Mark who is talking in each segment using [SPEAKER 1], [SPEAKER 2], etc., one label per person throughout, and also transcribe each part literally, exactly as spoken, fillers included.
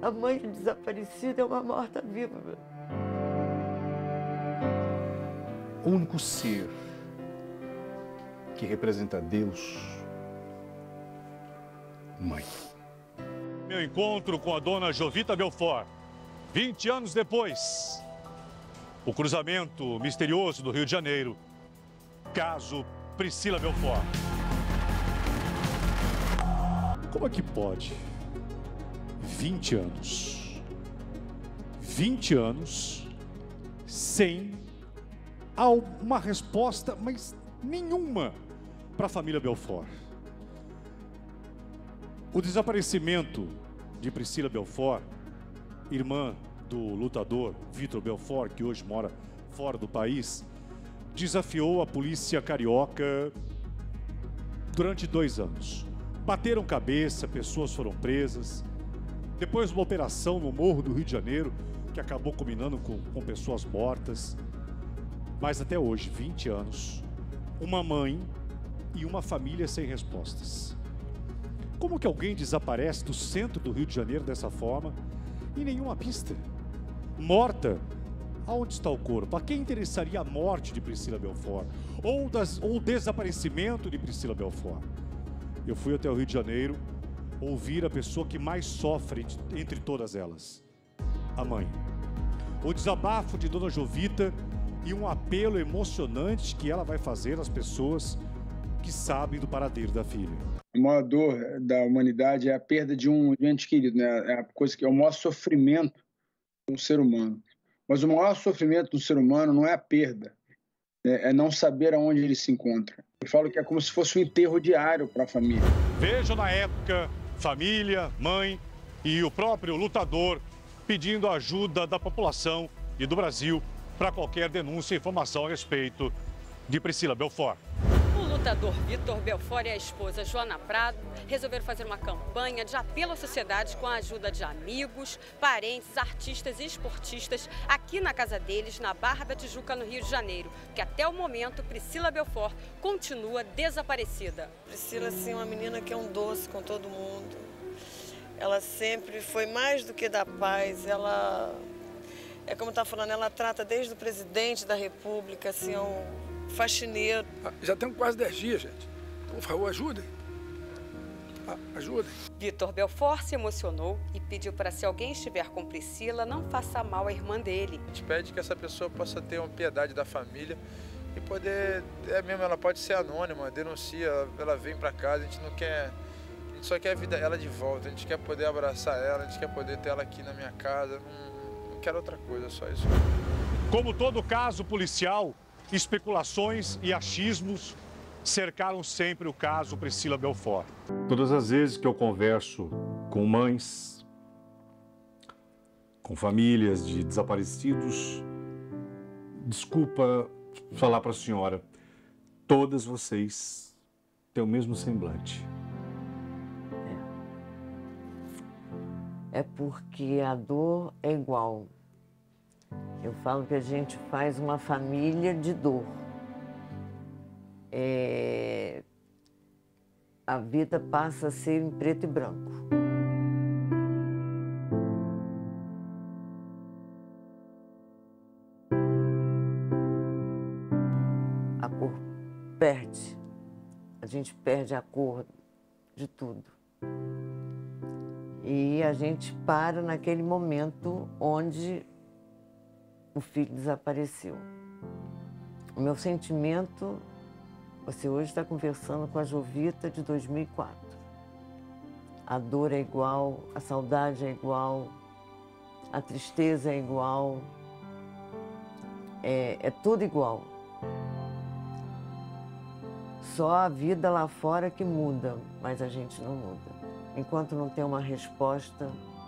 [SPEAKER 1] A mãe de desaparecida é uma morta-viva.
[SPEAKER 2] O único ser que representa Deus, mãe.
[SPEAKER 3] Meu encontro com a dona Jovita Belfort, vinte anos depois. O cruzamento misterioso do Rio de Janeiro. Caso Priscila Belfort. Como é que pode? vinte anos. vinte anos sem uma resposta, mas nenhuma, para a família Belfort. O desaparecimento de Priscila Belfort, irmã do lutador Vitor Belfort, que hoje mora fora do país, desafiou a polícia carioca durante dois anos. Bateram cabeça, pessoas foram presas. Depois uma operação no Morro do Rio de Janeiro, que acabou culminando com, com pessoas mortas. Mas até hoje, vinte anos, uma mãe e uma família sem respostas. Como que alguém desaparece do centro do Rio de Janeiro dessa forma e nenhuma pista? Morta, aonde está o corpo? A quem interessaria a morte de Priscila Belfort? Ou, das, ou o desaparecimento de Priscila Belfort? Eu fui até o Rio de Janeiro ouvir a pessoa que mais sofre entre todas elas, a mãe. O desabafo de Dona Jovita e um apelo emocionante que ela vai fazer às pessoas que sabem do paradeiro da filha.
[SPEAKER 4] A maior dor da humanidade é a perda de um ente querido, né? É a coisa que é o maior sofrimento do ser humano. Mas o maior sofrimento do ser humano não é a perda, né? É não saber aonde ele se encontra. Eu falo que é como se fosse um enterro diário para a família.
[SPEAKER 3] Veja na época, família, mãe e o próprio lutador pedindo a ajuda da população e do Brasil para qualquer denúncia e informação a respeito de Priscila Belfort.
[SPEAKER 5] O lutador Vitor Belfort e a esposa Joana Prado resolveram fazer uma campanha de apelo à sociedade com a ajuda de amigos, parentes, artistas e esportistas aqui na casa deles, na Barra da Tijuca, no Rio de Janeiro, que até o momento Priscila Belfort continua desaparecida.
[SPEAKER 6] Priscila, assim, é uma menina que é um doce com todo mundo. Ela sempre foi mais do que da paz, ela, é como está falando, ela trata desde o presidente da República, assim, é um faxineiro.
[SPEAKER 7] Já tem quase dez dias, gente. Por favor, ajudem. Ajudem.
[SPEAKER 5] Vitor Belfort se emocionou e pediu para, se alguém estiver com Priscila, não faça mal à irmã dele.
[SPEAKER 8] A gente pede que essa pessoa possa ter uma piedade da família e poder, é mesmo, ela pode ser anônima, denuncia, ela vem para casa, a gente não quer, a gente só quer a vida ela de volta, a gente quer poder abraçar ela, a gente quer poder ter ela aqui na minha casa, não, não quero outra coisa, só isso.
[SPEAKER 3] Como todo caso policial, especulações e achismos cercaram sempre o caso Priscila Belfort.
[SPEAKER 2] Todas as vezes que eu converso com mães, com famílias de desaparecidos, desculpa falar para a senhora, todas vocês têm o mesmo semblante.
[SPEAKER 1] É, é porque a dor é igual. Eu falo que a gente faz uma família de dor. É... A vida passa a ser em preto e branco. A cor perde. A gente perde a cor de tudo. E a gente para naquele momento onde o filho desapareceu. O meu sentimento, você hoje está conversando com a Jovita de dois mil e quatro. A dor é igual, a saudade é igual, a tristeza é igual, é, é tudo igual. Só a vida lá fora que muda, mas a gente não muda. Enquanto não tem uma resposta,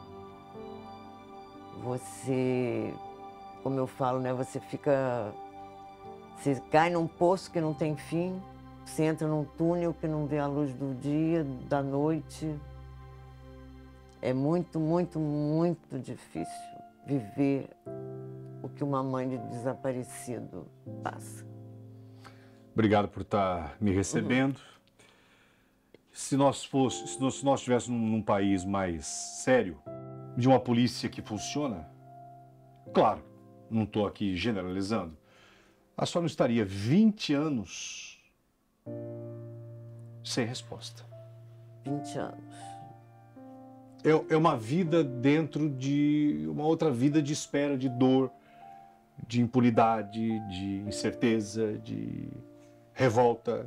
[SPEAKER 1] você... Como eu falo, né? Você fica... Você cai num poço que não tem fim, você entra num túnel que não vê a luz do dia, da noite. É muito, muito, muito difícil viver o que uma mãe de desaparecido passa.
[SPEAKER 2] Obrigado por estar me recebendo. Uhum. Se nós fosse, se nós, se nós estivéssemos num, num país mais sério, de uma polícia que funciona? Claro, não estou aqui generalizando. A senhora não estaria vinte anos sem resposta.
[SPEAKER 1] vinte anos.
[SPEAKER 2] É, é uma vida dentro de uma outra vida de espera, de dor, de impunidade, de incerteza, de revolta.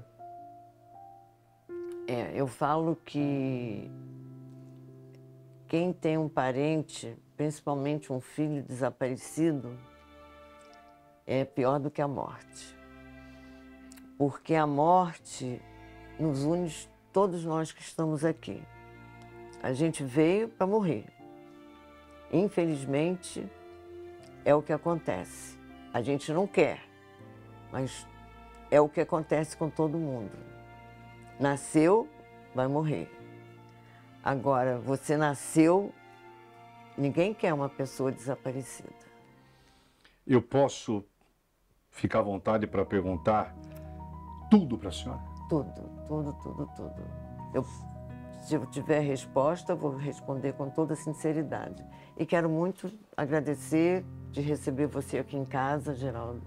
[SPEAKER 1] É, eu falo que quem tem um parente, principalmente um filho desaparecido, é pior do que a morte. Porque a morte nos une, todos nós que estamos aqui. A gente veio para morrer. Infelizmente, é o que acontece. A gente não quer, mas é o que acontece com todo mundo. Nasceu, vai morrer. Agora, você nasceu, ninguém quer uma pessoa desaparecida.
[SPEAKER 2] Eu posso ficar à vontade para perguntar tudo para a senhora?
[SPEAKER 1] Tudo, tudo, tudo, tudo. Eu, se eu tiver resposta, eu vou responder com toda sinceridade. E quero muito agradecer de receber você aqui em casa, Geraldo.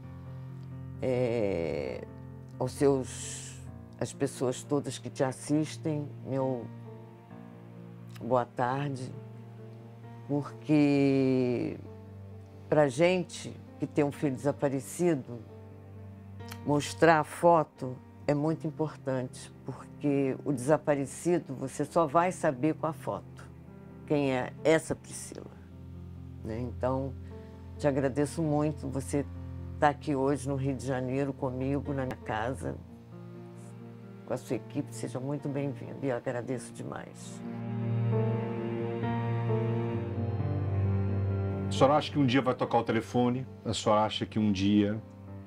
[SPEAKER 1] É, aos seus, as pessoas todas que te assistem, meu boa tarde. Porque para gente que tem um filho desaparecido, mostrar a foto é muito importante, porque o desaparecido você só vai saber com a foto quem é essa Priscila, né? Então, te agradeço muito você estar aqui hoje no Rio de Janeiro comigo, na minha casa, com a sua equipe. Seja muito bem-vindo e eu agradeço demais.
[SPEAKER 2] A senhora acha que um dia vai tocar o telefone? A senhora acha que um dia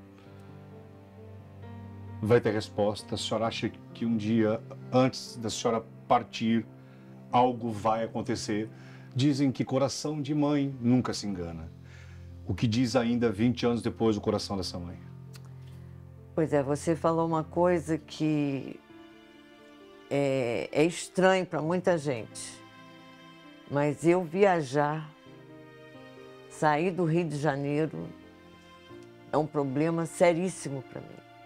[SPEAKER 2] vai ter resposta? A senhora acha que um dia, antes da senhora partir, algo vai acontecer? Dizem que coração de mãe nunca se engana. O que diz ainda vinte anos depois o coração dessa mãe?
[SPEAKER 1] Pois é, você falou uma coisa que é, é estranho para muita gente, mas eu viajar, sair do Rio de Janeiro, é um problema seríssimo para mim.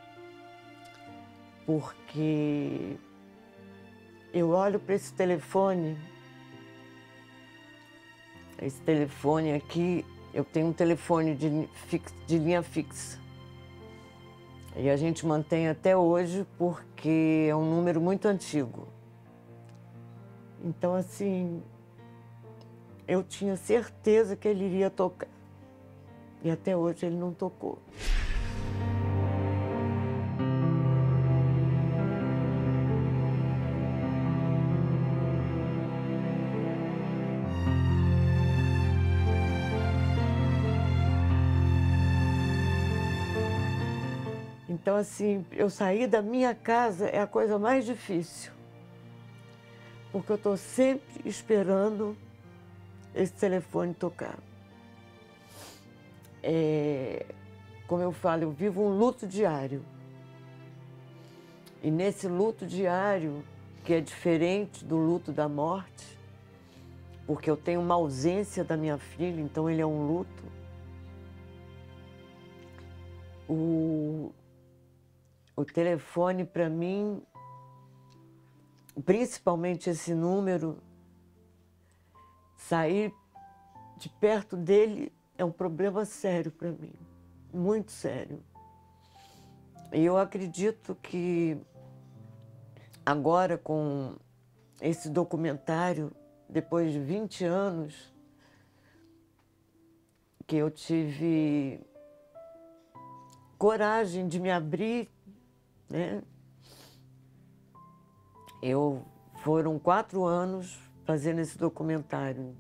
[SPEAKER 1] Porque eu olho para esse telefone, esse telefone aqui, eu tenho um telefone de, fix, de linha fixa. E a gente mantém até hoje porque é um número muito antigo. Então, assim, eu tinha certeza que ele iria tocar. E até hoje ele não tocou. Então, assim, eu sair da minha casa é a coisa mais difícil. Porque eu estou sempre esperando esse telefone tocar. É, como eu falo, eu vivo um luto diário. E nesse luto diário, que é diferente do luto da morte, porque eu tenho uma ausência da minha filha, então ele é um luto. O, o telefone, para mim, principalmente esse número, sair de perto dele é um problema sério para mim, muito sério. E eu acredito que agora, com esse documentário, depois de vinte anos, que eu tive coragem de me abrir, né? Eu, foram quatro anos fazendo esse documentário.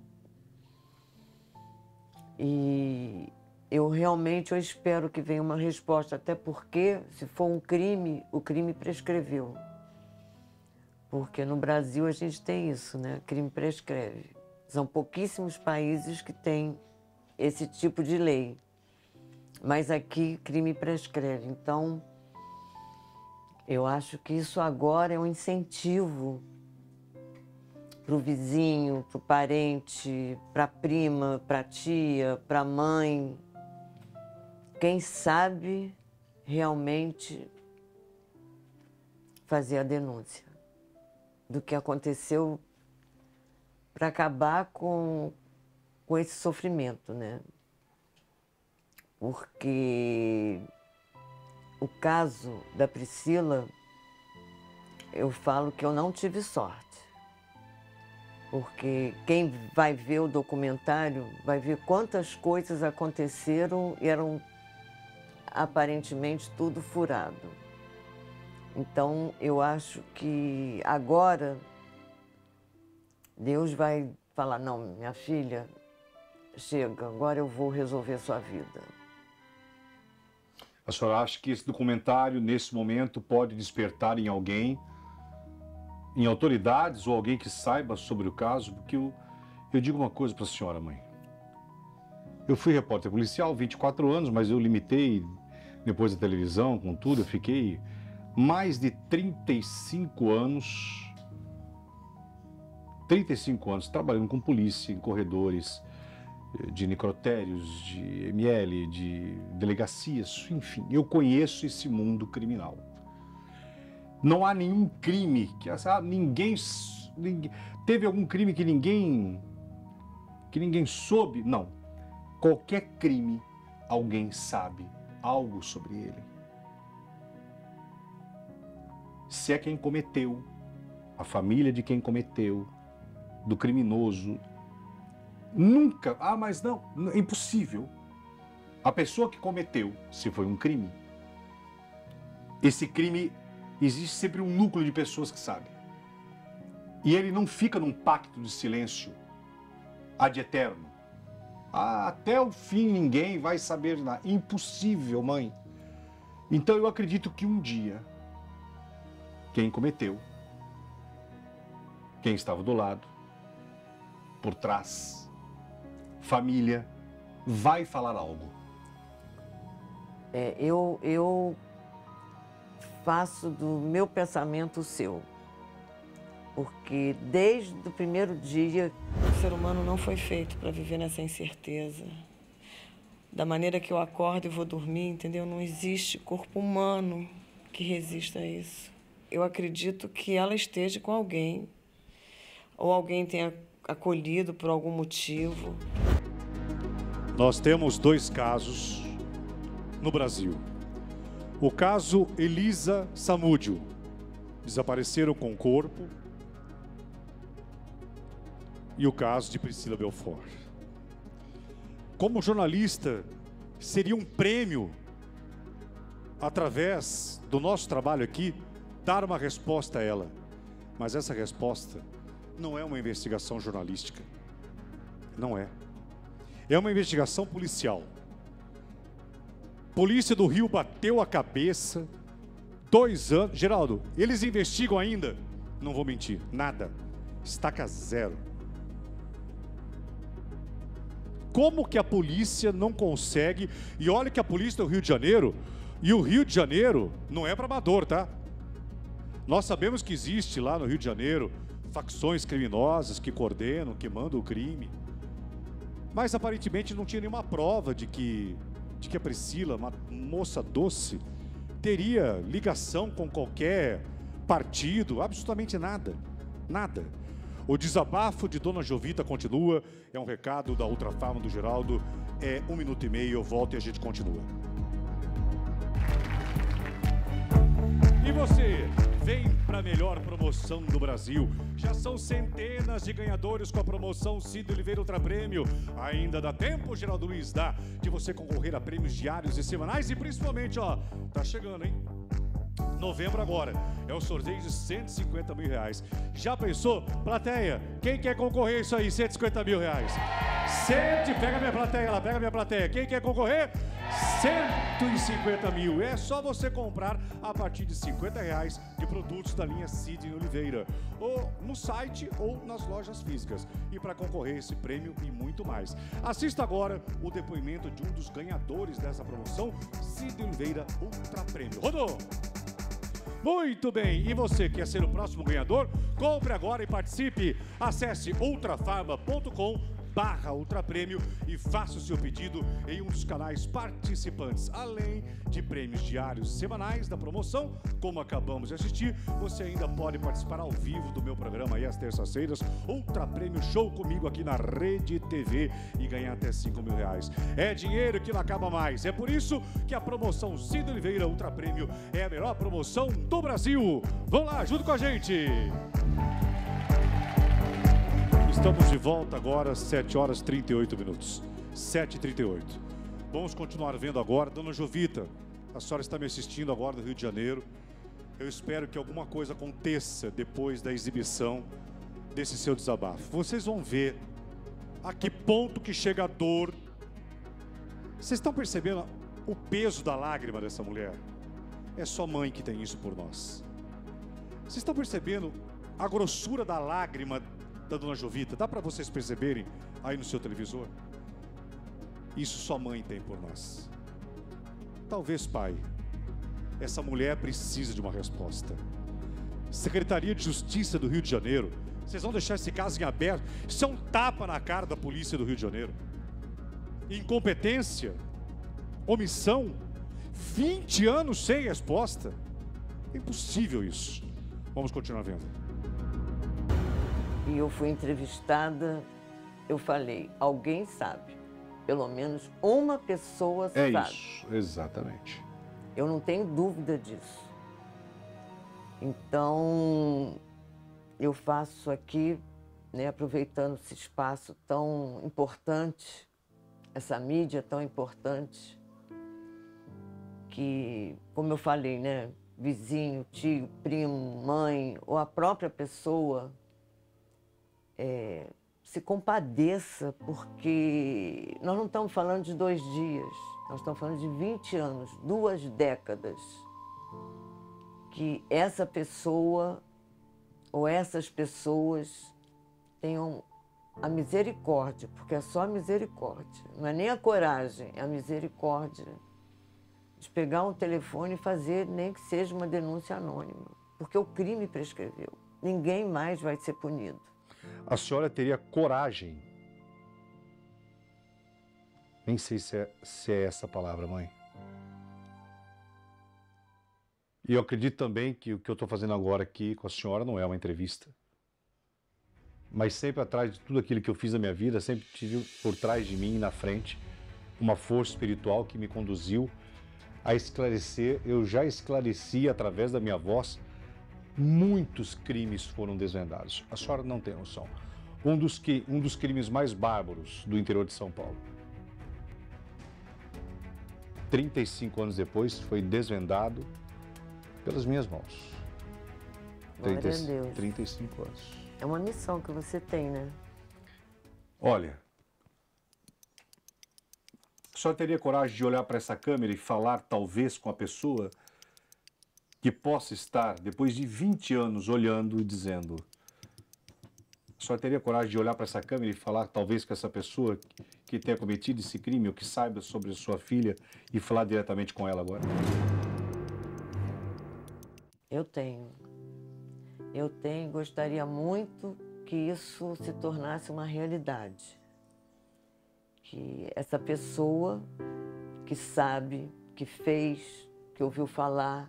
[SPEAKER 1] E eu realmente eu espero que venha uma resposta, até porque, se for um crime, o crime prescreveu. Porque no Brasil a gente tem isso, né? Crime prescreve. São pouquíssimos países que têm esse tipo de lei. Mas aqui, crime prescreve. Então, eu acho que isso agora é um incentivo para o vizinho, para o parente, para a prima, para a tia, para a mãe. Quem sabe realmente fazer a denúncia do que aconteceu para acabar com, com esse sofrimento, né? Porque o caso da Priscila, eu falo que eu não tive sorte. Porque quem vai ver o documentário vai ver quantas coisas aconteceram e eram aparentemente tudo furado. Então, eu acho que agora Deus vai falar, não, minha filha, chega, agora eu vou resolver sua vida.
[SPEAKER 2] A senhora acha que esse documentário, nesse momento, pode despertar em alguém, em autoridades ou alguém que saiba sobre o caso? Porque eu, eu digo uma coisa para a senhora, mãe. Eu fui repórter policial, vinte e quatro anos, mas eu limitei, depois da televisão, com tudo, eu fiquei mais de trinta e cinco anos, trinta e cinco anos trabalhando com polícia, em corredores de necrotérios, de M L, de delegacias, enfim. Eu conheço esse mundo criminal. Não há nenhum crime que ah, ninguém, ninguém teve algum crime que ninguém que ninguém soube. Não. Qualquer crime, alguém sabe algo sobre ele. Se é quem cometeu, a família de quem cometeu, do criminoso, nunca, ah, mas não, é impossível. A pessoa que cometeu, se foi um crime, esse crime, existe sempre um núcleo de pessoas que sabem. E ele não fica num pacto de silêncio ad eterno. Ah, até o fim ninguém vai saber nada. Impossível, mãe. Então eu acredito que um dia, quem cometeu, quem estava do lado, por trás, família, vai falar algo.
[SPEAKER 1] É, eu, eu faço do meu pensamento o seu. Porque desde o primeiro dia...
[SPEAKER 6] O ser humano não foi feito para viver nessa incerteza. Da maneira que eu acordo e vou dormir, entendeu? Não existe corpo humano que resista a isso. Eu acredito que ela esteja com alguém, ou alguém tenha acolhido por algum motivo.
[SPEAKER 3] Nós temos dois casos no Brasil. O caso Elisa Samúdio, desapareceram com o corpo, e o caso de Priscila Belfort. Como jornalista, seria um prêmio, através do nosso trabalho aqui, dar uma resposta a ela. Mas essa resposta não é uma investigação jornalística. Não é. É uma investigação policial. Polícia do Rio bateu a cabeça. Dois anos. Geraldo, eles investigam ainda? Não vou mentir, nada. Estaca zero. Como que a polícia não consegue... E olha que a polícia do Rio de Janeiro... E o Rio de Janeiro não é para amador, tá? Nós sabemos que existe lá no Rio de Janeiro facções criminosas que coordenam, que mandam o crime. Mas aparentemente não tinha nenhuma prova de que, de que a Priscila, uma moça doce, teria ligação com qualquer partido, absolutamente nada, nada. O desabafo de Dona Jovita continua, é um recado da Ultrafarma do Geraldo, é um minuto e meio, eu volto e a gente continua. E você, vem para a melhor promoção do Brasil. Já são centenas de ganhadores com a promoção Cid Oliveira Ultra Prêmio. Ainda dá tempo, Geraldo Luiz, dá, de você concorrer a prêmios diários e semanais e principalmente, ó, tá chegando, hein? Novembro agora, é o sorteio de cento e cinquenta mil reais. Já pensou? Plateia, quem quer concorrer a isso aí, cento e cinquenta mil reais? Cento, pega minha plateia lá, pega minha plateia. Quem quer concorrer? cento e cinquenta mil. É só você comprar a partir de cinquenta reais de produtos da linha Cid Oliveira, ou no site ou nas lojas físicas. E para concorrer a esse prêmio e muito mais, assista agora o depoimento de um dos ganhadores dessa promoção, Cid Oliveira Ultra Prêmio. Rodou! Muito bem, e você quer ser o próximo ganhador? Compre agora e participe. Acesse ultrafarma ponto com barra ultraprêmio e faça o seu pedido em um dos canais participantes. Além de prêmios diários e semanais da promoção, como acabamos de assistir, você ainda pode participar ao vivo do meu programa aí às terças-feiras, Ultra Prêmio Show comigo aqui na Rede T V e ganhar até cinco mil reais. É dinheiro que não acaba mais. É por isso que a promoção Cid Oliveira Ultra Prêmio é a melhor promoção do Brasil. Vamos lá, junto com a gente! Estamos de volta agora, sete horas e trinta e oito minutos. sete e trinta e oito. Vamos continuar vendo agora. Dona Jovita, a senhora está me assistindo agora do Rio de Janeiro. Eu espero que alguma coisa aconteça depois da exibição desse seu desabafo. Vocês vão ver a que ponto que chega a dor. Vocês estão percebendo o peso da lágrima dessa mulher? É só mãe que tem isso por nós. Vocês estão percebendo a grossura da lágrima da Dona Jovita? Dá para vocês perceberem aí no seu televisor? Isso só mãe tem por nós. Talvez pai. Essa mulher precisa de uma resposta. Secretaria de Justiça do Rio de Janeiro, vocês vão deixar esse caso em aberto? Isso é um tapa na cara da polícia do Rio de Janeiro. Incompetência, omissão, vinte anos sem resposta. É impossível isso. Vamos continuar vendo.
[SPEAKER 1] E eu fui entrevistada, eu falei, alguém sabe, pelo menos uma pessoa
[SPEAKER 2] é
[SPEAKER 1] sabe.
[SPEAKER 2] É isso, exatamente.
[SPEAKER 1] Eu não tenho dúvida disso. Então, eu faço aqui, né, aproveitando esse espaço tão importante, essa mídia tão importante, que, como eu falei, né, vizinho, tio, primo, mãe, ou a própria pessoa, É, se compadeça, porque nós não estamos falando de dois dias, nós estamos falando de vinte anos, duas décadas, que essa pessoa ou essas pessoas tenham a misericórdia, porque é só a misericórdia, não é nem a coragem, é a misericórdia de pegar um telefone e fazer nem que seja uma denúncia anônima, porque o crime prescreveu, ninguém mais vai ser punido.
[SPEAKER 2] A senhora teria coragem, nem sei se é, se é essa a palavra, mãe. E eu acredito também que o que eu estou fazendo agora aqui com a senhora não é uma entrevista. Mas sempre atrás de tudo aquilo que eu fiz na minha vida, sempre tive por trás de mim, na frente, uma força espiritual que me conduziu a esclarecer. Eu já esclareci através da minha voz. Muitos crimes foram desvendados. A senhora não tem noção. Um dos, que, um dos crimes mais bárbaros do interior de São Paulo. trinta e cinco anos depois, foi desvendado pelas minhas mãos.
[SPEAKER 1] Glória a Deus.
[SPEAKER 2] trinta e cinco anos.
[SPEAKER 1] É uma missão que você tem, né?
[SPEAKER 2] Olha, a senhora teria coragem de olhar para essa câmera e falar, talvez, com a pessoa que possa estar, depois de vinte anos, olhando e dizendo... A senhora teria coragem de olhar para essa câmera e falar, talvez, com essa pessoa que tenha cometido esse crime, ou que saiba sobre a sua filha, e falar diretamente com ela agora?
[SPEAKER 1] Eu tenho. Eu tenho, gostaria muito que isso se tornasse uma realidade. Que essa pessoa que sabe, que fez, que ouviu falar,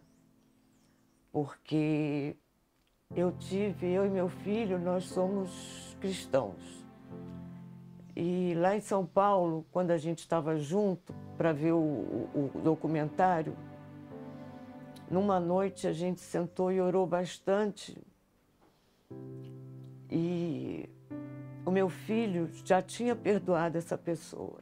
[SPEAKER 1] porque eu tive, eu e meu filho, nós somos cristãos. E lá em São Paulo, quando a gente estava junto para ver o, o, o documentário, numa noite a gente sentou e orou bastante. E o meu filho já tinha perdoado essa pessoa.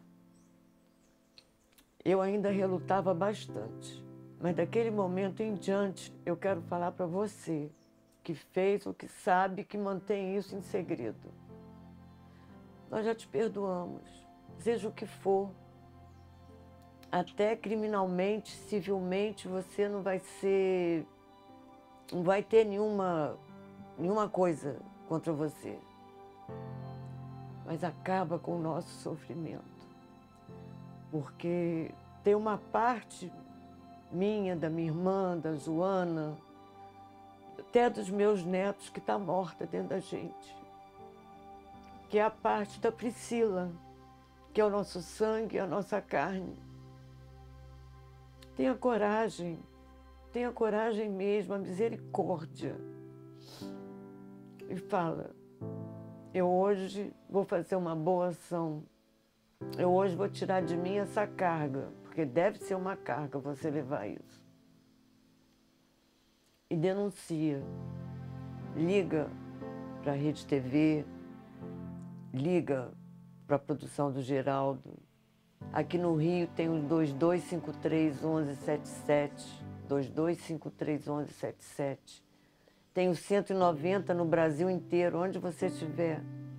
[SPEAKER 1] Eu ainda relutava bastante. Mas daquele momento em diante, eu quero falar para você que fez o que sabe, que mantém isso em segredo. Nós já te perdoamos, seja o que for. Até criminalmente, civilmente, você não vai ser... não vai ter nenhuma, nenhuma coisa contra você. Mas acaba com o nosso sofrimento. Porque tem uma parte minha, da minha irmã, da Joana, até dos meus netos, que está morta dentro da gente. Que é a parte da Priscila, que é o nosso sangue, a nossa carne. Tenha coragem, tenha coragem mesmo, a misericórdia. E fala, eu hoje vou fazer uma boa ação. Eu hoje vou tirar de mim essa carga, porque deve ser uma carga você levar isso. E denuncia. Liga para a Rede T V, liga para a produção do Geraldo. Aqui no Rio tem o dois dois cinco três, um um sete sete, dois dois cinco três, um um sete sete. Tem o cento e noventa no Brasil inteiro, onde você estiver.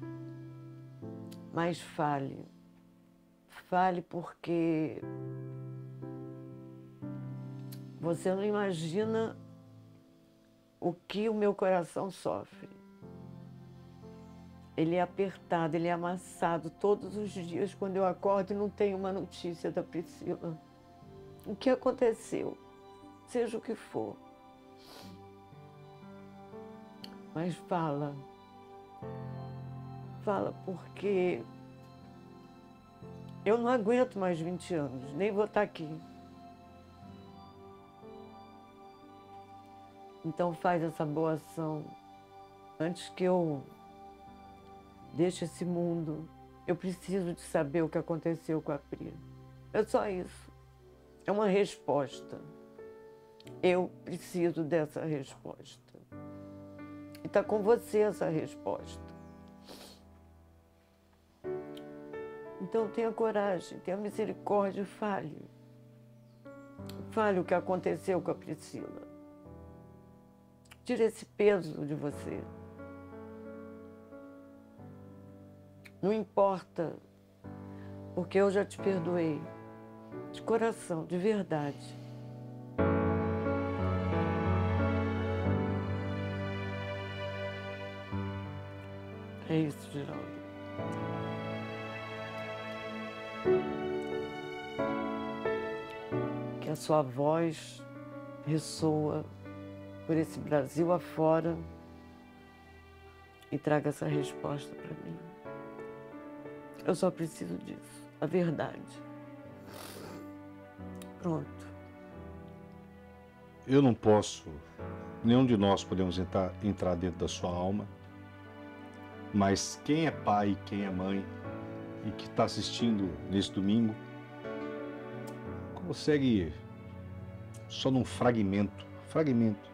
[SPEAKER 1] Mas fale. Fale porque você não imagina o que o meu coração sofre. Ele é apertado, ele é amassado todos os dias quando eu acordo e não tenho uma notícia da Priscila. O que aconteceu? Seja o que for. Mas fala. Fala porque eu não aguento mais vinte anos, nem vou estar aqui. Então faz essa boa ação antes que eu deixe esse mundo. Eu preciso de saber o que aconteceu com a Pri. É só isso. É uma resposta. Eu preciso dessa resposta. E está com você essa resposta. Então tenha coragem, tenha misericórdia e fale. Fale o que aconteceu com a Priscila. Tire esse peso de você. Não importa, porque eu já te perdoei. De coração, de verdade. É isso, Geraldo. Que a sua voz ressoa por esse Brasil afora e traga essa resposta para mim. Eu só preciso disso, a verdade. Pronto.
[SPEAKER 2] Eu não posso, nenhum de nós podemos entrar, entrar dentro da sua alma, mas quem é pai, quem é mãe e que está assistindo nesse domingo, consegue só num fragmento, fragmento,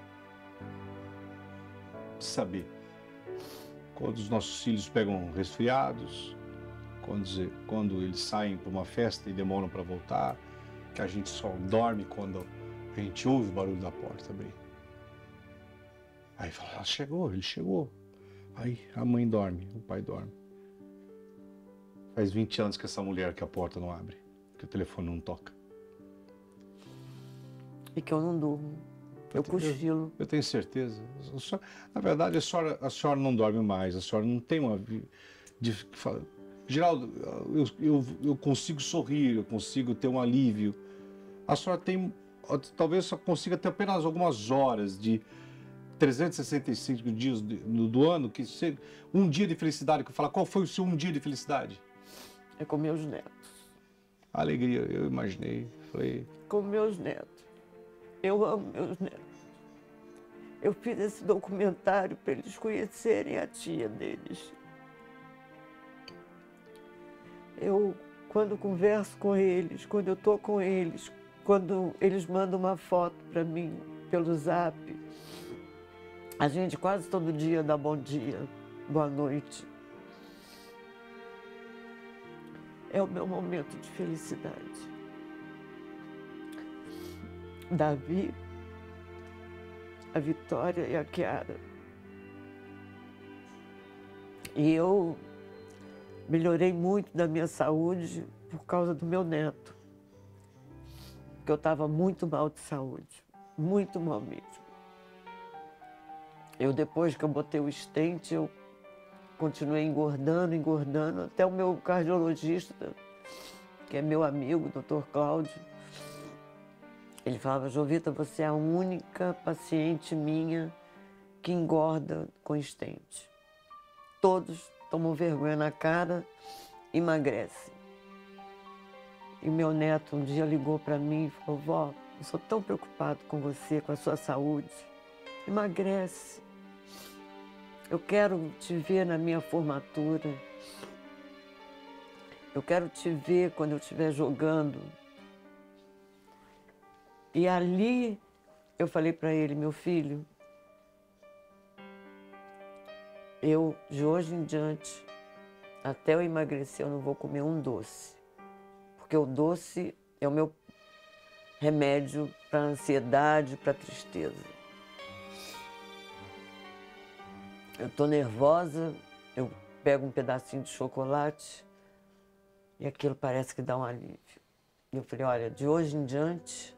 [SPEAKER 2] saber quando os nossos filhos pegam resfriados, quando, quando eles saem para uma festa e demoram para voltar, que a gente só dorme quando a gente ouve o barulho da porta abrir. Aí fala, ah, chegou, ele chegou. Aí a mãe dorme, o pai dorme. Faz vinte anos que essa mulher que a porta não abre, que o telefone não toca.
[SPEAKER 1] E que eu não durmo. Eu cochilo.
[SPEAKER 2] Eu, eu tenho certeza. Senhora, na verdade, a senhora, a senhora não dorme mais, a senhora não tem uma... De, Geraldo, eu, eu, eu consigo sorrir, eu consigo ter um alívio. A senhora tem... Talvez só consiga ter apenas algumas horas de trezentos e sessenta e cinco dias do, do ano, que seja um dia de felicidade, que eu falo, qual foi o seu um dia de felicidade?
[SPEAKER 1] É com meus netos.
[SPEAKER 2] A alegria, eu imaginei, falei...
[SPEAKER 1] Com meus netos. Eu amo meus netos. Eu fiz esse documentário para eles conhecerem a tia deles. Eu, quando converso com eles, quando eu estou com eles, quando eles mandam uma foto para mim pelo Zap, a gente quase todo dia dá bom dia, boa noite. É o meu momento de felicidade. Davi, a Vitória e a Chiara. E eu melhorei muito da minha saúde por causa do meu neto. Porque eu estava muito mal de saúde, muito mal mesmo. Eu, depois que eu botei o stent, eu continuei engordando, engordando, até o meu cardiologista, que é meu amigo, doutor Cláudio, Ele falava, Jovita, você é a única paciente minha que engorda com estente. Todos tomam vergonha na cara, emagrecem. E meu neto um dia ligou para mim e falou, vó, eu sou tão preocupado com você, com a sua saúde. Emagrece. Eu quero te ver na minha formatura. Eu quero te ver quando eu estiver jogando. E ali eu falei para ele, meu filho, eu, de hoje em diante, até eu emagrecer, eu não vou comer um doce. Porque o doce é o meu remédio para ansiedade, para tristeza. Eu tô nervosa, eu pego um pedacinho de chocolate e aquilo parece que dá um alívio. E eu falei, olha, de hoje em diante,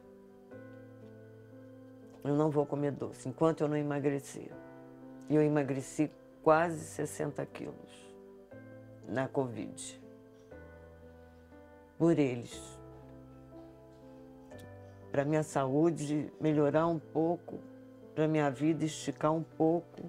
[SPEAKER 1] eu não vou comer doce, enquanto eu não emagrecer. E eu emagreci quase sessenta quilos na Covid. Por eles. Para minha saúde melhorar um pouco, para minha vida esticar um pouco.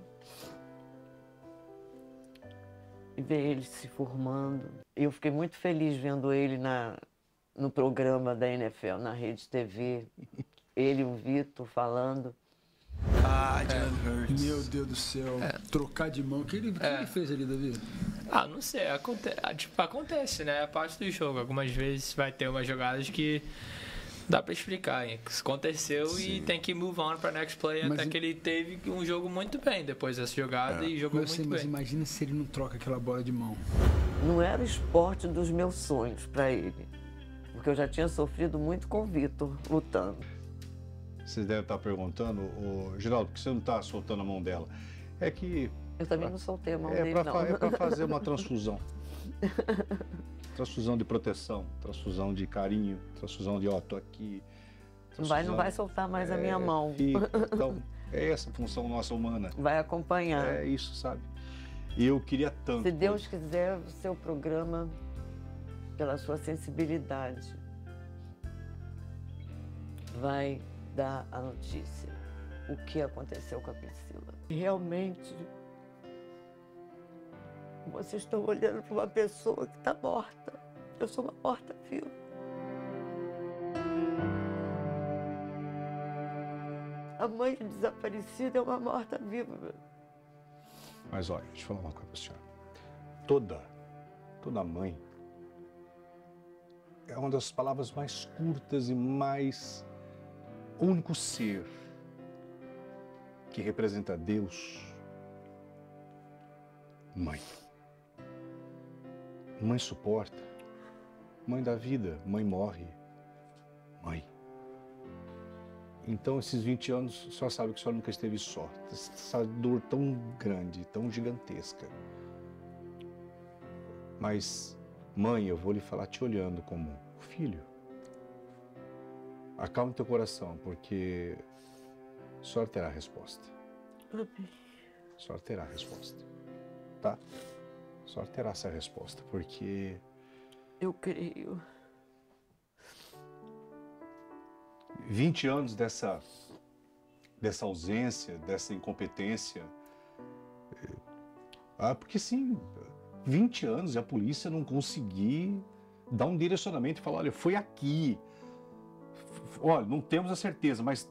[SPEAKER 1] E ver ele se formando. Eu fiquei muito feliz vendo ele na, no programa da N F L, na Rede T V. Ele e o Vitor falando.
[SPEAKER 7] Ah, Jalen Hurts. Meu Deus do céu. É. Trocar de mão. O que ele, o que
[SPEAKER 9] É.
[SPEAKER 7] ele fez ali, Davi?
[SPEAKER 9] Ah, não sei. Aconte... ah, tipo, acontece, né? É parte do jogo. Algumas vezes vai ter umas jogadas que dá pra explicar, hein? Aconteceu Sim. e tem que move on pra next play.
[SPEAKER 7] Mas
[SPEAKER 9] até
[SPEAKER 7] e...
[SPEAKER 9] que ele teve um jogo muito bem depois dessa jogada é. e jogou
[SPEAKER 7] eu
[SPEAKER 9] muito
[SPEAKER 7] sei,
[SPEAKER 9] bem.
[SPEAKER 7] Mas imagina se ele não troca aquela bola de mão.
[SPEAKER 1] Não era o esporte dos meus sonhos para ele. Porque eu já tinha sofrido muito com o Vitor lutando.
[SPEAKER 2] Vocês devem estar perguntando, ô, Geraldo, por que você não está soltando a mão dela? É que...
[SPEAKER 1] Eu também não soltei a mão
[SPEAKER 2] é
[SPEAKER 1] dele,
[SPEAKER 2] pra,
[SPEAKER 1] não.
[SPEAKER 2] É para fazer uma transfusão. Transfusão de proteção, transfusão de carinho, transfusão de, ó, tô aqui.
[SPEAKER 1] Não vai, não vai soltar mais é, a minha mão.
[SPEAKER 2] Fica. Então, é essa a função nossa humana.
[SPEAKER 1] Vai acompanhar.
[SPEAKER 2] É isso, sabe? E eu queria tanto...
[SPEAKER 1] Se Deus quiser, o seu programa, pela sua sensibilidade, vai dar a notícia, o que aconteceu com a Priscila. E realmente, vocês estão olhando para uma pessoa que está morta. Eu sou uma morta-viva. A mãe desaparecida é uma morta-viva.
[SPEAKER 2] Mas olha, deixa eu falar uma coisa para a senhora. Toda, toda mãe é uma das palavras mais curtas e mais... O único ser que representa Deus, mãe. Mãe suporta, mãe dá vida, mãe morre, mãe. Então, esses vinte anos, a senhora sabe que a senhora nunca esteve só. Essa dor tão grande, tão gigantesca. Mas, mãe, eu vou lhe falar te olhando como filho. Acalme teu coração, porque a senhora terá a resposta.
[SPEAKER 1] Amém.
[SPEAKER 2] A senhora terá a resposta, tá? A senhora terá essa resposta, porque...
[SPEAKER 1] Eu creio.
[SPEAKER 2] vinte anos dessa, dessa ausência, dessa incompetência. Ah, porque sim, vinte anos e a polícia não conseguir dar um direcionamento e falar, olha, foi aqui. Olha, não temos a certeza, mas...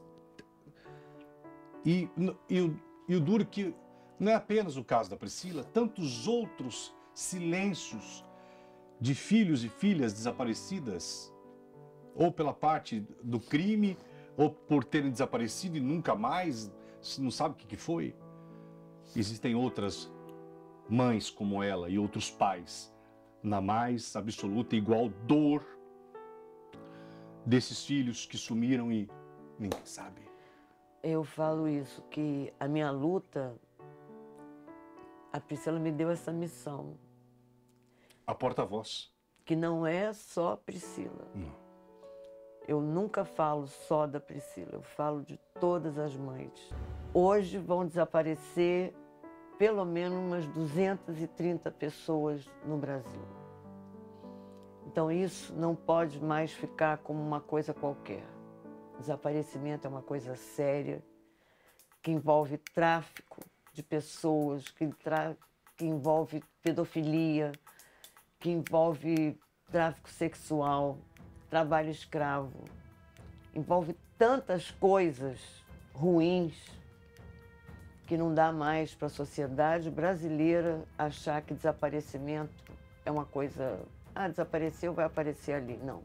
[SPEAKER 2] E, e, e, e o duro que não é apenas o caso da Priscila, tantos outros silêncios de filhos e filhas desaparecidas, ou pela parte do crime, ou por terem desaparecido e nunca mais, não sabe o que, que foi. Existem outras mães como ela e outros pais na mais absoluta e igual dor desses filhos que sumiram e ninguém sabe.
[SPEAKER 1] Eu falo isso, que a minha luta, a Priscila me deu essa missão.
[SPEAKER 2] A porta-voz.
[SPEAKER 1] Que não é só a Priscila.
[SPEAKER 2] Não.
[SPEAKER 1] Eu nunca falo só da Priscila, eu falo de todas as mães. Hoje vão desaparecer pelo menos umas duzentas e trinta pessoas no Brasil. Então isso não pode mais ficar como uma coisa qualquer. Desaparecimento é uma coisa séria, que envolve tráfico de pessoas, que, tra... que envolve pedofilia, que envolve tráfico sexual, trabalho escravo, envolve tantas coisas ruins que não dá mais para a sociedade brasileira achar que desaparecimento é uma coisa... Ah, desapareceu, vai aparecer ali. Não.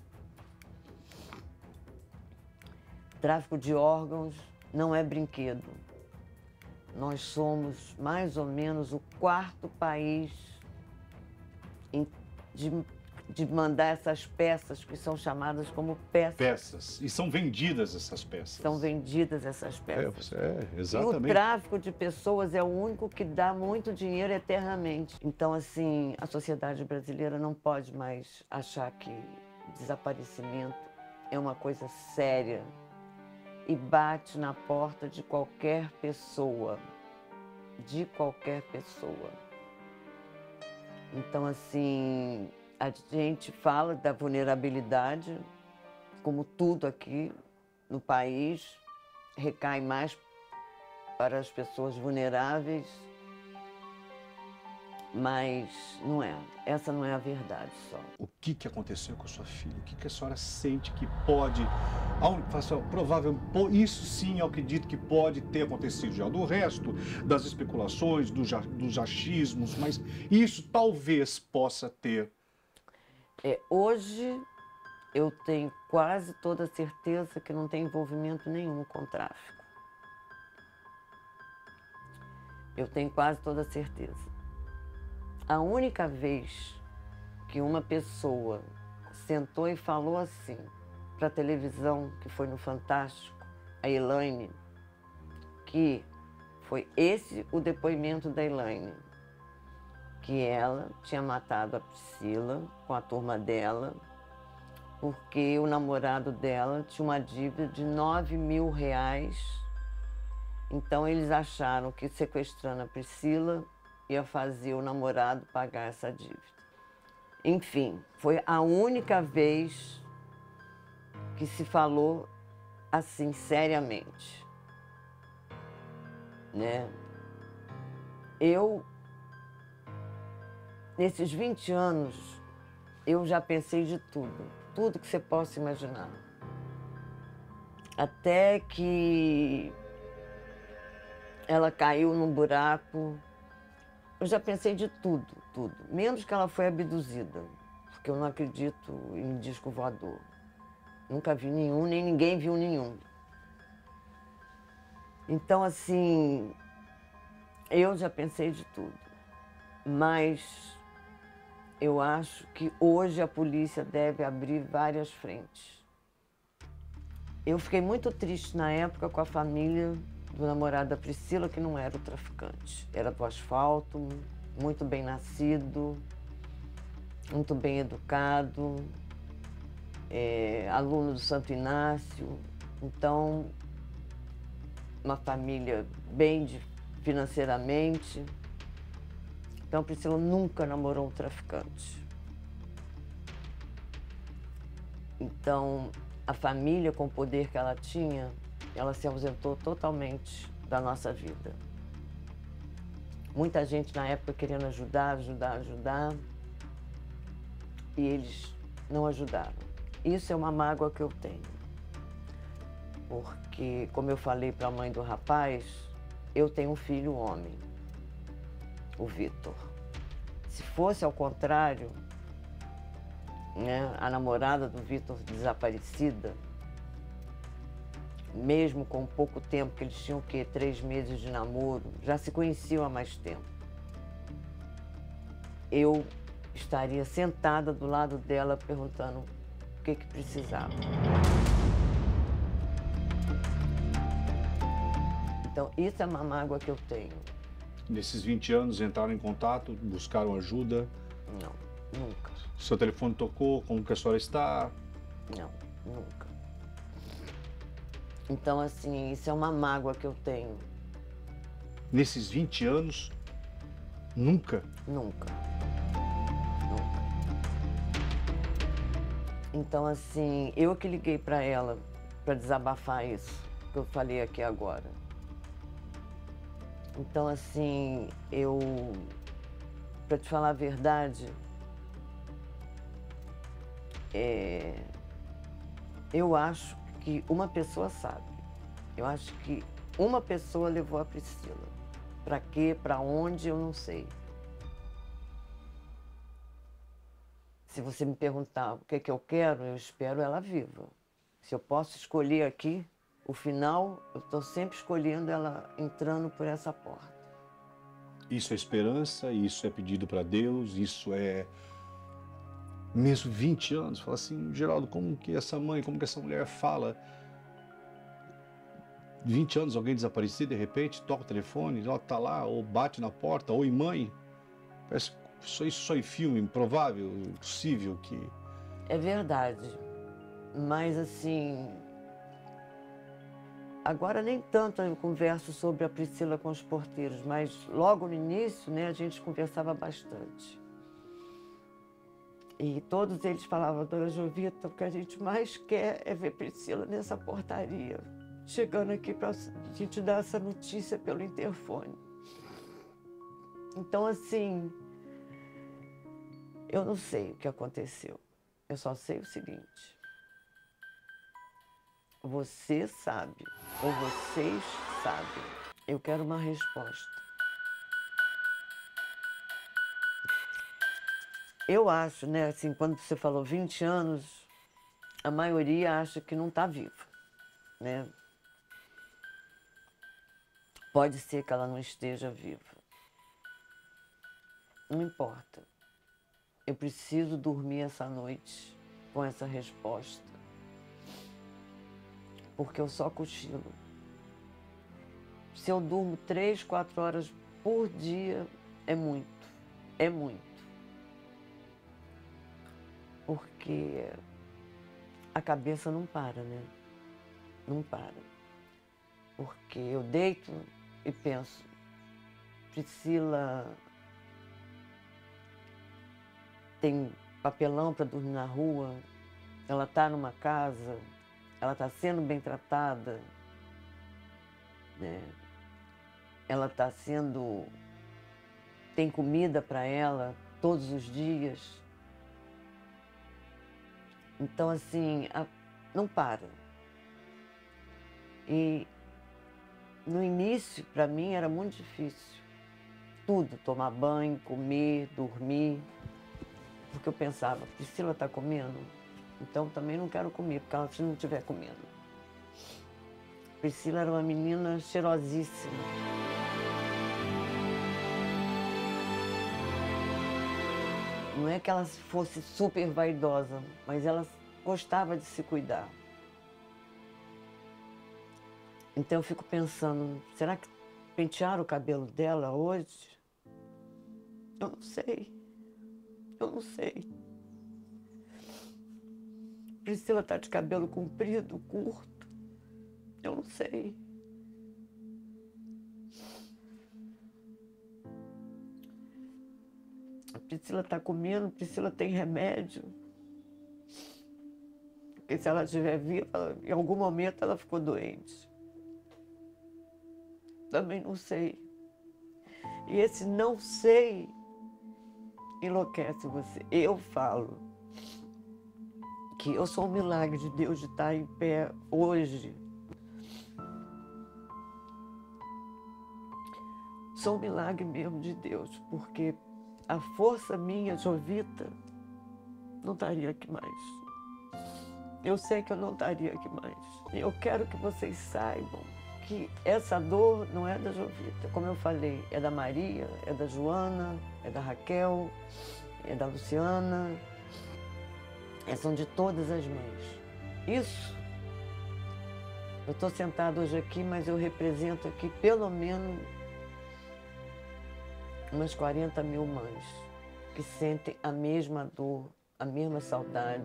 [SPEAKER 1] Tráfico de órgãos não é brinquedo. Nós somos mais ou menos o quarto país em, de, de mandar essas peças que são chamadas como peças.
[SPEAKER 2] Peças. E são vendidas essas peças.
[SPEAKER 1] São vendidas essas peças.
[SPEAKER 2] É, é exatamente.
[SPEAKER 1] E o tráfico de pessoas é o único que dá muito dinheiro eternamente. Então, assim, a sociedade brasileira não pode mais achar que desaparecimento é uma coisa séria e bate na porta de qualquer pessoa, de qualquer pessoa. Então, assim, a gente fala da vulnerabilidade, como tudo aqui no país, recai mais para as pessoas vulneráveis, mas não é. Essa não é a verdade só.
[SPEAKER 2] O que, que aconteceu com a sua filha? O que, que a senhora sente que pode... Provável, isso sim eu acredito que pode ter acontecido já. Do resto das especulações, do, dos achismos, mas isso talvez possa ter.
[SPEAKER 1] É, hoje eu tenho quase toda a certeza que não tem envolvimento nenhum com tráfico. Eu tenho quase toda a certeza. A única vez que uma pessoa sentou e falou assim para a televisão, que foi no Fantástico, a Elaine, que foi esse o depoimento da Elaine, que ela tinha matado a Priscila com a turma dela, porque o namorado dela tinha uma dívida de nove mil reais. Então eles acharam que sequestrando a Priscila ia fazer o namorado pagar essa dívida. Enfim, foi a única vez que se falou assim, seriamente. Né? Eu, nesses vinte anos, eu já pensei de tudo, tudo que você possa imaginar. Até que ela caiu num buraco. Eu já pensei de tudo, tudo. Menos que ela foi abduzida, porque eu não acredito em disco voador. Nunca vi nenhum, nem ninguém viu nenhum. Então, assim, eu já pensei de tudo. Mas eu acho que hoje a polícia deve abrir várias frentes. Eu fiquei muito triste na época com a família do namorado da Priscila, que não era o traficante. Era do asfalto, muito bem nascido, muito bem educado, é, aluno do Santo Inácio. Então, uma família bem de, financeiramente. Então, a Priscila nunca namorou um traficante. Então, a família, com o poder que ela tinha, ela se ausentou totalmente da nossa vida. Muita gente na época querendo ajudar, ajudar, ajudar, e eles não ajudaram. Isso é uma mágoa que eu tenho. Porque, como eu falei para a mãe do rapaz, eu tenho um filho homem, o Vitor. Se fosse ao contrário, né, a namorada do Vitor desaparecida, mesmo com pouco tempo, que eles tinham o quê? Três meses de namoro, já se conheciam há mais tempo. Eu estaria sentada do lado dela perguntando o que que precisava. Então, isso é uma mágoa que eu tenho.
[SPEAKER 2] Nesses vinte anos, entraram em contato, buscaram ajuda?
[SPEAKER 1] Não, nunca.
[SPEAKER 2] Seu telefone tocou? Como que a senhora está?
[SPEAKER 1] Não, nunca. Então, assim, isso é uma mágoa que eu tenho.
[SPEAKER 2] Nesses vinte anos, nunca?
[SPEAKER 1] Nunca. Nunca. Então, assim, eu que liguei para ela para desabafar isso que eu falei aqui agora. Então, assim, eu, para te falar a verdade, é, eu acho que uma pessoa sabe. Eu acho que uma pessoa levou a Priscila. Para quê, para onde, eu não sei. Se você me perguntar o que é que eu quero, eu espero ela viva. Se eu posso escolher aqui, o final, eu estou sempre escolhendo ela entrando por essa porta.
[SPEAKER 2] Isso é esperança, isso é pedido para Deus, isso é... Mesmo vinte anos, fala assim, Geraldo, como que essa mãe, como que essa mulher fala? vinte anos, alguém desaparecer, de repente, toca o telefone, ela tá lá, ou bate na porta, oi mãe. Parece só isso só em filme, improvável, impossível que...
[SPEAKER 1] É verdade, mas assim... Agora nem tanto eu converso sobre a Priscila com os porteiros, mas logo no início, né, a gente conversava bastante. E todos eles falavam, dona Jovita, o que a gente mais quer é ver Priscila nessa portaria, chegando aqui para a gente dar essa notícia pelo interfone. Então, assim, eu não sei o que aconteceu. Eu só sei o seguinte. Você sabe, ou vocês sabem. Eu quero uma resposta. Eu acho, né, assim, quando você falou vinte anos, a maioria acha que não está viva, né? Pode ser que ela não esteja viva. Não importa. Eu preciso dormir essa noite com essa resposta. Porque eu só cochilo. Se eu durmo três, quatro horas por dia, é muito. É muito. Porque a cabeça não para, né? Não para. Porque eu deito e penso, Priscila tem papelão para dormir na rua, ela está numa casa, ela está sendo bem tratada, né? Ela está sendo... tem comida para ela todos os dias. Então, assim, a... não para. E no início, para mim, era muito difícil. Tudo, tomar banho, comer, dormir. Porque eu pensava, Priscila está comendo? Então também não quero comer, porque ela se não estiver comendo. Priscila era uma menina cheirosíssima. Não é que ela fosse super vaidosa, mas ela gostava de se cuidar. Então eu fico pensando, será que pentearam o cabelo dela hoje? Eu não sei. Eu não sei. Priscila está de cabelo comprido, curto. Eu não sei. A Priscila está comendo, Priscila tem remédio. Porque se ela estiver viva, em algum momento ela ficou doente. Também não sei. E esse não sei enlouquece você. Eu falo que eu sou um milagre de Deus de estar em pé hoje. Sou um milagre mesmo de Deus, porque a força minha, Jovita, não estaria aqui mais. Eu sei que eu não estaria aqui mais. E eu quero que vocês saibam que essa dor não é da Jovita, como eu falei, é da Maria, é da Joana, é da Raquel, é da Luciana, é, são de todas as mães. Isso, eu estou sentada hoje aqui, mas eu represento aqui pelo menos umas quarenta mil mães que sentem a mesma dor, a mesma saudade.